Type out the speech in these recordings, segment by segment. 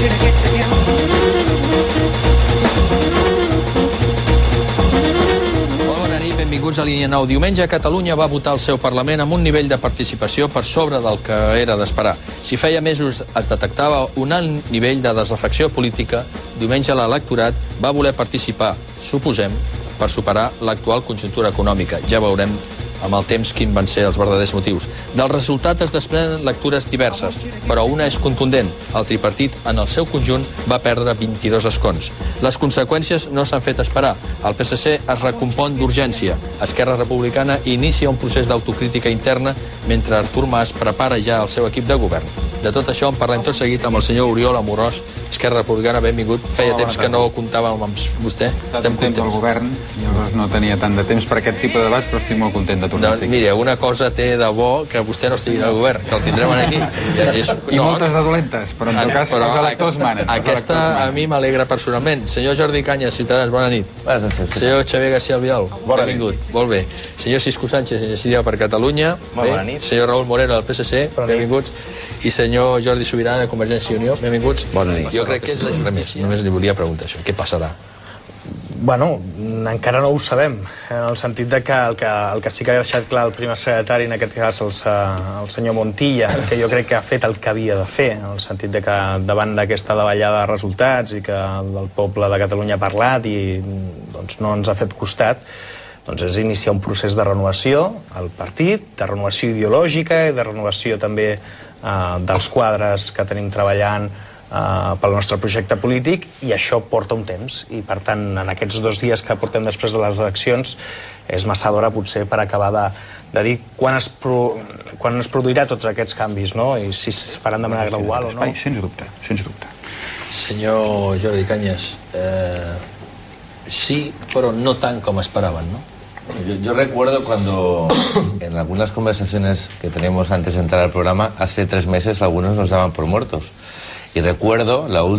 Benvinguts a Línia 9. Diumenge Catalunya va votar al seu Parlament amb un nivell de participació per sobre del que era d'esperar. Si feia mesos es detectava un alt nivell de desafecció política, diumenge l'electorat va voler participar, suposem, per superar l'actual conjuntura econòmica. Ja veurem amb el temps quins van ser els verdaders motius. Del resultat es desprenen lectures diverses, però una és contundent. El tripartit, en el seu conjunt, va perdre 22 escons. Les conseqüències no s'han fet esperar. El PSC es recompon d'urgència. Esquerra Republicana inicia un procés d'autocrítica interna mentre Artur Mas prepara ja el seu equip de govern. De tot això en parlem tot seguit amb el senyor Oriol Amorós, Esquerra Republicana, benvingut. Feia temps que no comptàvem amb vostè. Estem contents. Al govern, llavors no tenia tant de temps per aquest tipus de debats, però estic molt content de tornar. Mira, una cosa té de bo que vostè no estigui al govern, que el tindrem aquí. I moltes de dolentes, però en tot cas els electors manen. Aquesta a mi m'alegra personalment. Senyor Jordi Cañas, Ciutadans, bona nit. Senyor Xavier García Albiol, benvingut. Molt bé. Senyor Cisco Sánchez, Iniciativa per Catalunya. Bona nit. Senyor Raúl Moreno, del PSC, benvinguts. I senyor Jordi Subirana, de Convergència i Unió, benvinguts. Bona nit. Jo crec que és només li volia preguntar això. Què passarà? Bueno, encara no ho sabem, en el sentit de que el que sí que ha deixat clar el primer secretari, en aquest cas el senyor Montilla, que jo crec que ha fet el que havia de fer, en el sentit de que davant d'aquesta davallada de resultats i que el poble de Catalunya ha parlat i doncs, no ens ha fet costat, doncs és iniciar un procés de renovació al partit, de renovació ideològica i de renovació també dels quadres que tenim treballant pel nostre projecte polític, i això porta un temps, i per tant en aquests 2 dies que portem després de les eleccions és massa d'hora potser per acabar de dir quan es produirà tots aquests canvis, no? I si es faran de manera gradual o no. Sens dubte, sens dubte. Senyor Jordi Cañas, sí, però no tant com esperaven, ¿no? Yo recuerdo cuando en algunas conversaciones que teníamos antes de entrar al programa, hace 3 meses algunos nos daban por muertos. Y recuerdo el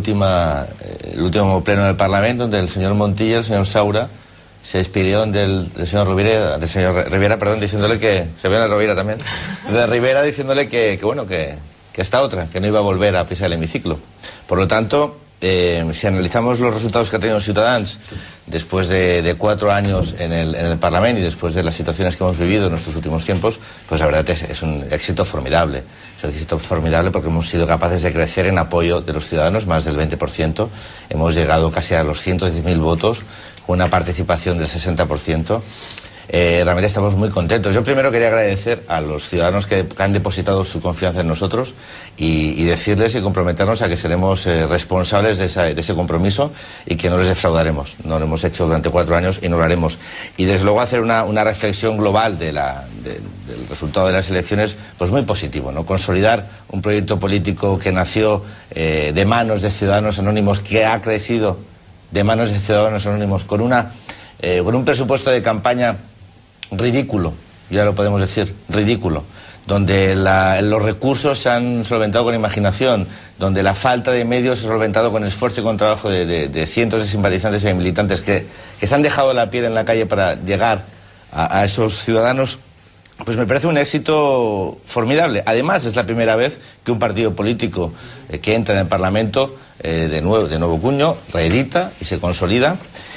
último pleno del Parlamento donde el señor Montilla, el señor Saura, se despidieron del señor Rivera, perdón, diciéndole que... Se ve en Rovira también. De Rivera diciéndole que esta otra, que no iba a volver a pisar el hemiciclo. Por lo tanto, si analizamos los resultados que ha tenido Ciutadans después de 4 años en el Parlamento y después de las situaciones que hemos vivido en nuestros últimos tiempos, pues la verdad es un éxito formidable. Es un éxito formidable porque hemos sido capaces de crecer en apoyo de los ciudadanos, más del 20%. Hemos llegado casi a los 110.000 votos, con una participación del 60%. Realmente estamos muy contentos. Yo primero quería agradecer a los ciudadanos que han depositado su confianza en nosotros y decirles y comprometernos a que seremos responsables de ese compromiso y que no les defraudaremos. No lo hemos hecho durante 4 años y no lo haremos. Y desde luego hacer una reflexión global del resultado de las elecciones, pues muy positivo, ¿no? Consolidar un proyecto político que nació de manos de ciudadanos anónimos, que ha crecido de manos de ciudadanos anónimos con un presupuesto de campaña ridículo, ya lo podemos decir, ridículo, donde los recursos se han solventado con imaginación, donde la falta de medios se ha solventado con esfuerzo y con trabajo de cientos de simpatizantes y militantes que se han dejado la piel en la calle para llegar a esos ciudadanos, pues me parece un éxito formidable. Además, es la primera vez que un partido político que entra en el Parlamento de nuevo cuño reedita y se consolida.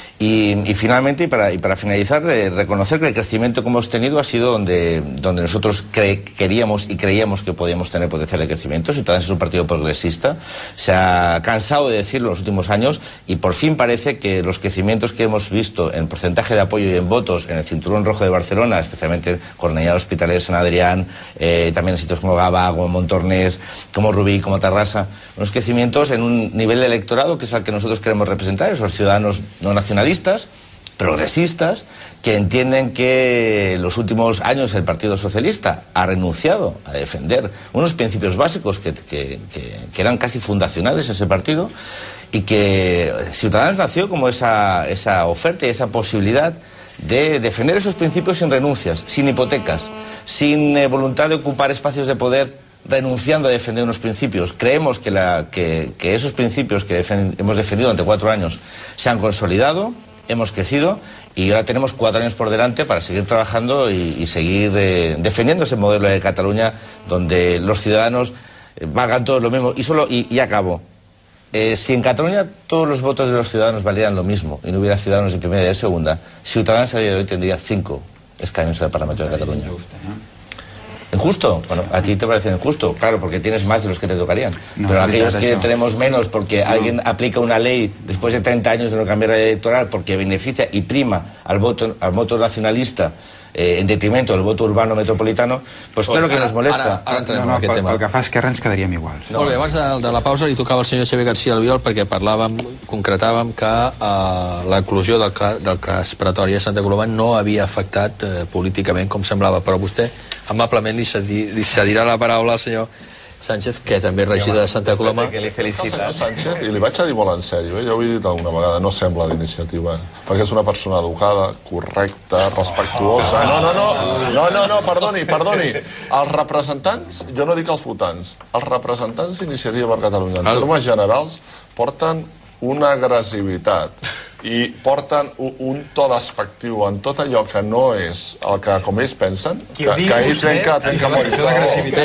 Y finalmente, y para finalizar, reconocer que el crecimiento que hemos tenido ha sido donde nosotros queríamos y creíamos que podíamos tener potencial de crecimiento. Ciudadanos es un partido progresista, se ha cansado de decirlo en los últimos años y por fin parece que los crecimientos que hemos visto en porcentaje de apoyo y en votos en el Cinturón Rojo de Barcelona, especialmente Cornellà, Hospitalet, Sant Adrián, también en sitios como Gavà, como Montornès, como Rubí, como Tarrasa, unos crecimientos en un nivel de electorado que es al que nosotros queremos representar, esos ciudadanos no nacionalistas, progresistas, que entienden que en los últimos años el Partido Socialista ha renunciado a defender unos principios básicos que eran casi fundacionales en ese partido, y que Ciudadanos nació como esa oferta y esa posibilidad de defender esos principios sin renuncias, sin hipotecas, sin voluntad de ocupar espacios de poder, renunciando a defender unos principios. Creemos que esos principios que hemos defendido durante 4 años se han consolidado, hemos crecido y ahora tenemos 4 años por delante para seguir trabajando y seguir defendiendo ese modelo de Cataluña donde los ciudadanos valgan todos lo mismo. Y acabo. si en Cataluña todos los votos de los ciudadanos valieran lo mismo y no hubiera ciudadanos de primera y de segunda, Ciutadans a día de hoy tendría 5 escaños en el Parlamento de Cataluña. ¿Injusto? Bueno, a ti te parece injusto, claro, porque tienes más de los que te tocarían. No, pero aquellos que tenemos menos porque alguien aplica una ley después de 30 años de no cambiar la ley electoral porque beneficia y prima al voto nacionalista en detrimento del voto urbano metropolitano, pues claro que nos molesta. Ara entrem en aquest tema. Pel que fa a Esquerra ens quedaríem iguals. Molt bé, abans de la pausa li tocava al senyor Xavier García Albiol perquè concretàvem que l'eclosió del cas Pretòria a Santa Coloma no havia afectat políticament com semblava, però vostè amablement li cedirà la paraula al senyor Sánchez, que també és regidor de Santa Coloma. El senyor Sánchez, i li vaig a dir molt en sèrio, ja ho he dit alguna vegada, no sembla d'iniciativa, perquè és una persona educada, correcta, respectuosa. No, perdoni. Els representants, jo no dic els votants, els representants d'Iniciativa per Catalunya, en termes generals, porten una agressivitat i porten un to despectiu en tot allò que no és el que com ells pensen, que ells trenca molt. Això d'agressivitat.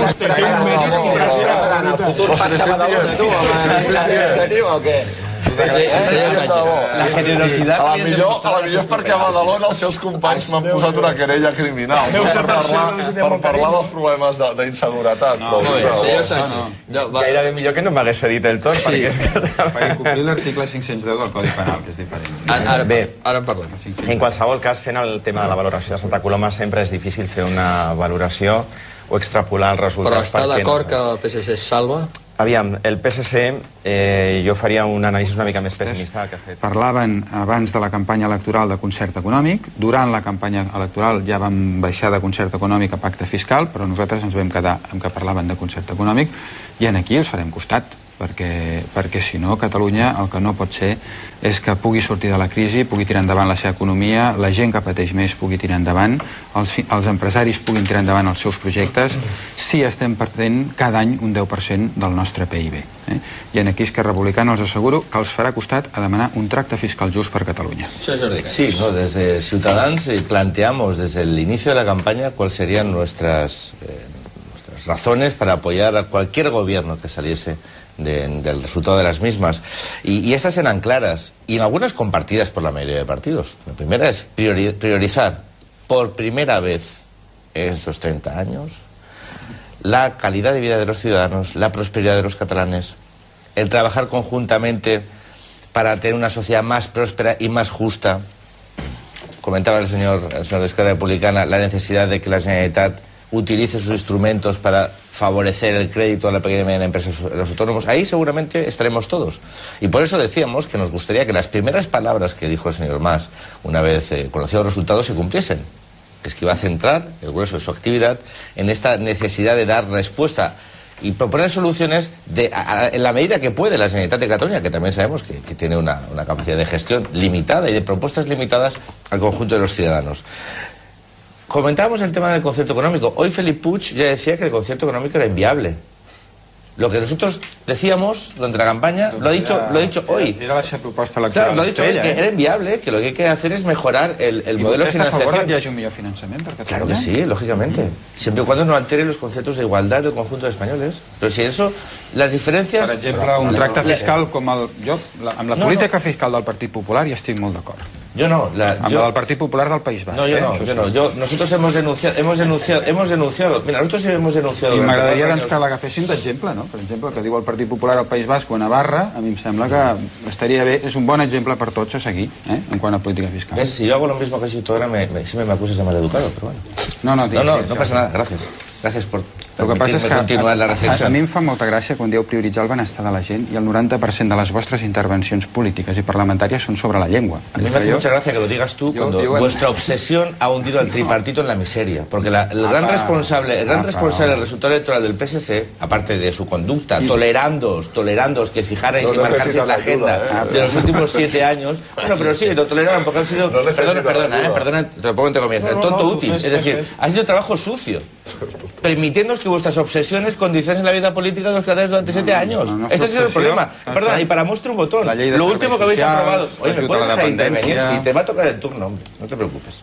La generositat... A la millor és perquè a Badalona els seus companys m'han posat una querella criminal per parlar dels problemes d'inseguretat. Senyor Sánchez, gairebé millor que no m'hagués cedit el torn, perquè és que... Per complir l'article 510 del Codi Penal, que és diferent. Bé, ara en parlem. en qualsevol cas, fent el tema de la valoració de Santa Coloma, sempre és difícil fer una valoració o extrapolar els resultats. Però està d'acord que el PSC es salva? Aviam, el PSC, jo faria un anàlisi una mica més pessimista del que ha fet. Parlaven abans de la campanya electoral de concert econòmic, durant la campanya electoral ja vam baixar de concert econòmic a pacte fiscal, però nosaltres ens vam quedar amb que parlaven de concert econòmic i aquí els farem costat, perquè si no, Catalunya el que no pot ser és que pugui sortir de la crisi, pugui tirar endavant la seva economia, la gent que pateix més pugui tirar endavant, els empresaris puguin tirar endavant els seus projectes, si estem perdent cada any un 10% del nostre PIB. I aquí Esquerra Republicana els asseguro que els farà costat a demanar un tracte fiscal just per Catalunya. Sí, desde Ciutadans planteamos desde el inicio de la campaña cuáles serían nuestras razones para apoyar a cualquier gobierno que saliese del resultado de las mismas. Y estas eran claras, y en algunas compartidas por la mayoría de partidos. La primera es priorizar por primera vez en estos 30 años la calidad de vida de los ciudadanos, la prosperidad de los catalanes, el trabajar conjuntamente para tener una sociedad más próspera y más justa. Comentaba el señor de Esquerra Republicana la necesidad de que la Generalitat utilice sus instrumentos para favorecer el crédito a la pequeña y mediana empresa, a los autónomos. Ahí seguramente estaremos todos. Y por eso decíamos que nos gustaría que las primeras palabras que dijo el señor Mas, una vez conocidos los resultados, se cumpliesen. Es que iba a centrar el grueso de su actividad en esta necesidad de dar respuesta y proponer soluciones en la medida que puede la Generalitat de Cataluña, que también sabemos que tiene una capacidad de gestión limitada y de propuestas limitadas al conjunto de los ciudadanos. Comentábamos el tema del concierto económico. Hoy Felip Puig ya decía que el concierto económico era inviable. Lo que nosotros decíamos durante la campaña lo ha dicho hoy. Era la proposta electoral. Claro, lo ha dicho hoy, que era inviable, que lo que hay que hacer es mejorar el modelo de financiación. ¿Y usted está a favor de que haya un millor finançament per Catalunya? Claro que sí, lógicamente. Siempre y cuando no altere los conceptos de igualdad del conjunto de españoles. Pero si eso, las diferencias... Per exemple, un tracte fiscal com el... Jo, amb la política fiscal del Partit Popular hi estic molt d'acord. Yo no. Amb la del Partit Popular del País Basc. No, yo no. Nosotros hemos denunciado. Mira, nosotros hemos denunciado... I m'agradaria doncs que l'agaféssim d'exemple, no? Per exemple, el que diu el Partit Popular al País Basc o a Navarra, a mi em sembla que estaria bé, és un bon exemple per tots a seguir, en quant a política fiscal. ¿Ves? Si yo hago lo mismo que si tú ahora siempre me acusas de maleducado, pero bueno. No pasa nada, gracias. Gracias por continuar la reflexión. A mi em fa molta gràcia quan dieu prioritzar el benestar de la gent i el 90% de les vostres intervencions polítiques y parlamentàries són sobre la llengua. A mí me hace mucha gracia que lo digas tú cuando vuestra obsesión ha hundido al tripartito en la miseria, porque el gran responsable del resultado electoral del PSC, aparte de su conducta, tolerándoos que fijarais y marcaseis la agenda de los últimos 7 años, bueno, pero sí, lo toleraron porque han sido, perdona, te lo pongo entre comillas, el tonto útil, es decir, ha sido trabajo sucio, permitiéndoos que vuestras obsesiones condicionen la vida política de los catalanes durante 7 años. Este ha sido el problema. Perdona, y para muestra un botón. Lo último que habéis aprobado... Oye, ¿me puedes dejar intervenir? Si te va a tocar el turno, hombre, no te preocupes.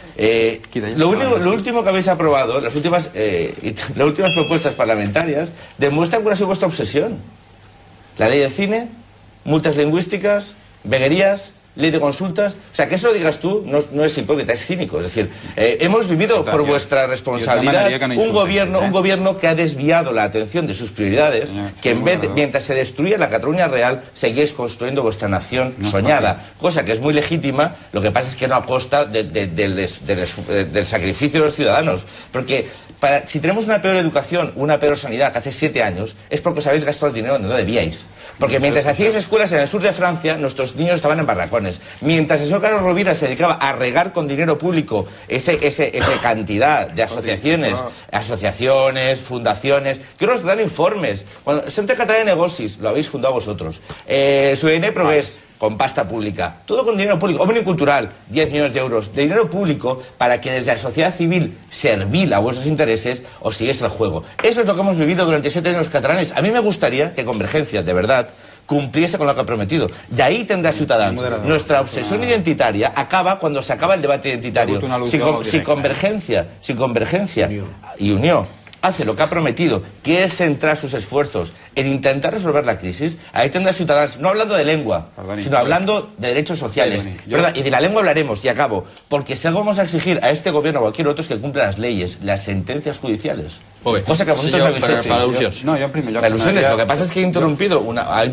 Lo último que habéis aprobado, las últimas propuestas parlamentarias, demuestran cuál ha sido vuestra obsesión. la ley de cine, multas lingüísticas, veguerías, ley de consultas. O sea, que eso lo digas tú no es hipócrita, es cínico. Es decir, hemos vivido por vuestra responsabilidad un gobierno que ha desviado la atención de sus prioridades, que en vez de, mientras se destruye la Cataluña real, seguís construyendo vuestra nación soñada, cosa que es muy legítima. Lo que pasa es que no a costa del sacrificio de los ciudadanos. Porque si tenemos una peor educación, una peor sanidad que hace 7 años, es porque os habéis gastado el dinero donde no debíais. Porque mientras hacíais escuelas en el sur de Francia, nuestros niños estaban en barracones. Mientras el señor Carlos Rovira se dedicaba a regar con dinero público esa cantidad de asociaciones, fundaciones, que nos dan informes. Centre Català de Negocis, lo habéis fundado vosotros. Soberanía Progrés, con pasta pública, todo con dinero público. Omni Cultural, 10 millones de euros de dinero público para que desde la sociedad civil servil a vuestros intereses os sigues el juego. Eso es lo que hemos vivido durante 7 años los catalanes. A mí me gustaría que Convergencia, de verdad, cumpliese con lo que ha prometido. Y ahí tendrá Ciutadans. Nuestra obsesión identitaria acaba cuando se acaba el debate identitario. Si Convergencia y Unió hace lo que ha prometido, que es centrar sus esfuerzos en intentar resolver la crisis, ahí tendrá Ciutadans, no hablando de lengua, sino hablando de derechos sociales. Y de la lengua hablaremos, y acabo, porque si algo vamos a exigir a este gobierno o a cualquier otro es que cumpla las leyes, las sentencias judiciales. Cosa que vosotros habéis hecho. Per al·lusions. No, jo en primer lloc... Alusiones, lo que pasa es que ha interrumpido.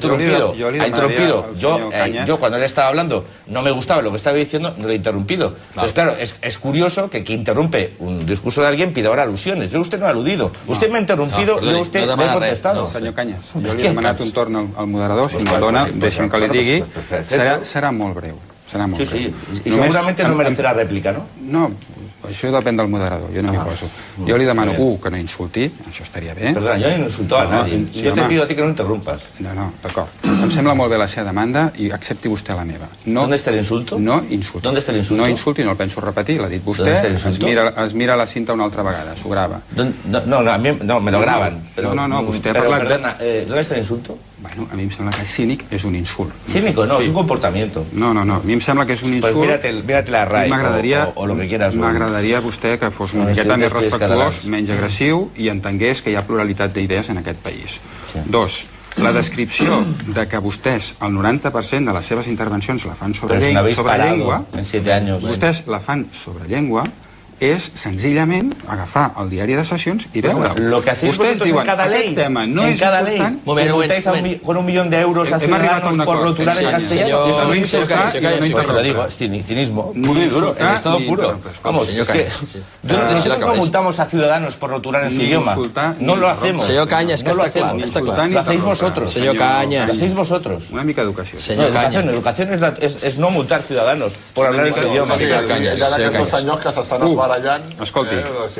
Yo cuando él estaba hablando no me gustaba lo que estaba diciendo, no lo he interrumpido. Entonces, claro, es curioso que quien interrumpe un discurso de alguien pida ahora alusiones. Yo usted no ha aludido. Usted me ha interrumpido i usted no ha contestado. Senyor Cañas, jo li he demanat un torn al moderador, si me'l dona, deixi'm que li digui, serà molt breu. Sí, i segurament no merecerà rèplica, no? No, això depèn del moderador, jo no m'hi poso. Jo li demano, que no insulti, això estaria bé. Perdona, jo no insulto a nadie. Jo te pido a ti que no interrumpas. No, d'acord. Em sembla molt bé la seva demanda i accepti vostè la meva. ¿Dónde está el insulto? No insulti. ¿Dónde está el insulto? No insulti, no el penso repetir, l'ha dit vostè. Es mira la cinta una altra vegada, s'ho grava. No, me lo graban. No, vostè ha parlat de... Perdona, ¿dónde está el insulto? Bueno, a mi em sembla que cínic és un insult. Cínico, no, es un comportamiento. No, a mi em sembla que és un insult. Pues mírate la RAE o lo que quieras. M'agradaria vostè que fos una miqueta més respectuós, menys agressiu i entengués que hi ha pluralitat d'idees en aquest país. 2. La descripció de que vostès, el 90% de les seves intervencions la fan sobre llengua, vostès la fan sobre llengua, és senzillament agafar el diari de sessions i veure. Lo que hacéis vosotros en cada ley, en cada ley, multáis con 1 millón de euros a ciudadanos por rotular en castellano. Eso lo digo, cinismo, puro y duro, en estado puro. Vamos, es que nosotros no multamos a ciudadanos por rotular en su idioma. No lo hacemos. Senyor Cañas, que està clar. Lo hacéis vosotros. Senyor Cañas. Lo hacéis vosotros. Una mica d'educació. Educación es no multar ciudadanos por hablar en su idioma. Senyor Cañas. Aquests senyors que s'estan escolti,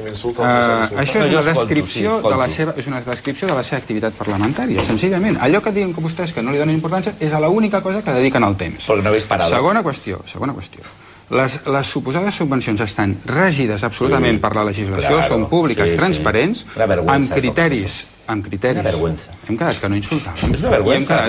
això és una descripció de la seva activitat parlamentària, senzillament. Allò que diuen que vostès que no li donen importància és a l'única cosa que dediquen el temps. Segona qüestió. Les suposades subvencions estan regides absolutament per la legislació, són públiques, transparents, amb criteris. Hem quedat que no insultàvem. És una vergüenza.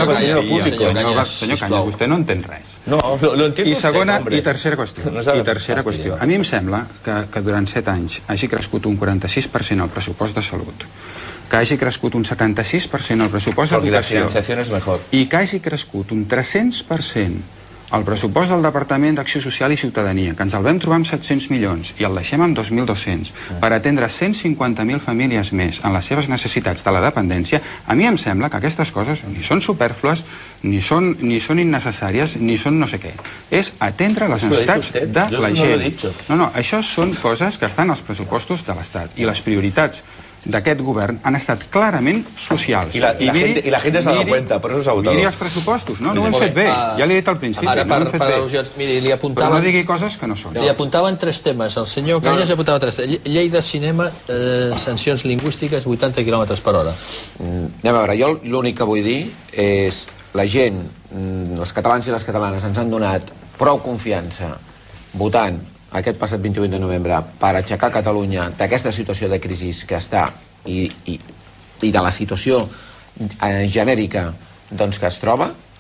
Senyor Cañas, vostè no entén res. No, lo entiendo. I segona i tercera qüestió. A mi em sembla que durant 7 anys hagi crescut un 46% el pressupost de salut, que hagi crescut un 76% el pressupost d'educació i que hagi crescut un 300% el pressupost del Departament d'Acció Social i Ciutadania, que ens el vam trobar amb 700 milions i el deixem amb 2.200 per atendre 150.000 famílies més en les seves necessitats de la dependència, a mi em sembla que aquestes coses ni són supèrflues, ni són innecessàries, ni són no sé què. És atendre les necessitats de la gent. No, això són coses que estan als pressupostos de l'Estat i les prioritats d'aquest govern han estat clarament socials. I la gent s'ha donat cuenta, per això s'ha votat. Miri els pressupostos, no ho hem fet bé. Ja l'he dit al principi, no ho hem fet bé. Miri, li apuntaven... Però no digui coses que no són. Li apuntaven 3 temes. El senyor Cañas apuntava 3 temes. Llei de cinema, sancions lingüístiques, 80 km per hora. Anem a veure, jo l'únic que vull dir és la gent, els catalans i les catalanes ens han donat prou confiança votant aquest passat 28 de novembre per aixecar Catalunya d'aquesta situació de crisi que està i de la situació genèrica que es troba,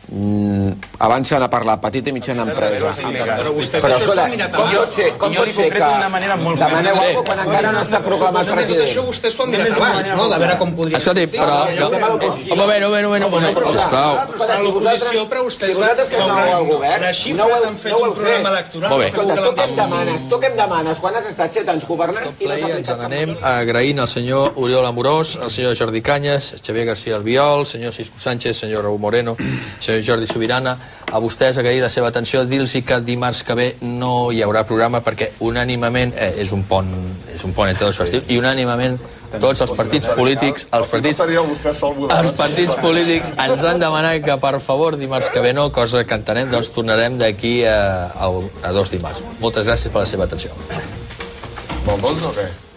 avancen a parlar petita i mitjana empresa. Però vostès Però, això escolta, s'ho han mirat com abans. pot ser que demaneu alguna cosa quan encara no està proclamat Això president? vostès s'ho han mirat abans, no? De veure com podria... Escolti, però... Un moment, sisplau. A l'oposició, però vostès... Si vosaltres que no al govern, les xifres han fet un programa electoral... Molt bé. Escolta, tu què em demanes? Quan has estat 7 anys governant i no has Ens aplicat n'anem agraint al senyor Oriol Amorós, al senyor Jordi Canyes, Xavier García Albiol, senyor Cisco Sánchez, senyor Raúl Moreno, senyor Jordi Sobirana, a vostès agrair la seva atenció, dir-los que dimarts que ve no hi haurà programa perquè unànimament, és un pont entre dos festius, i unànimament tots els partits polítics, els partits polítics ens han demanat que per favor dimarts que ve no, cosa que entenem, doncs tornarem d'aquí a 2 dimarts. Moltes gràcies per la seva atenció. Vol 12 o què?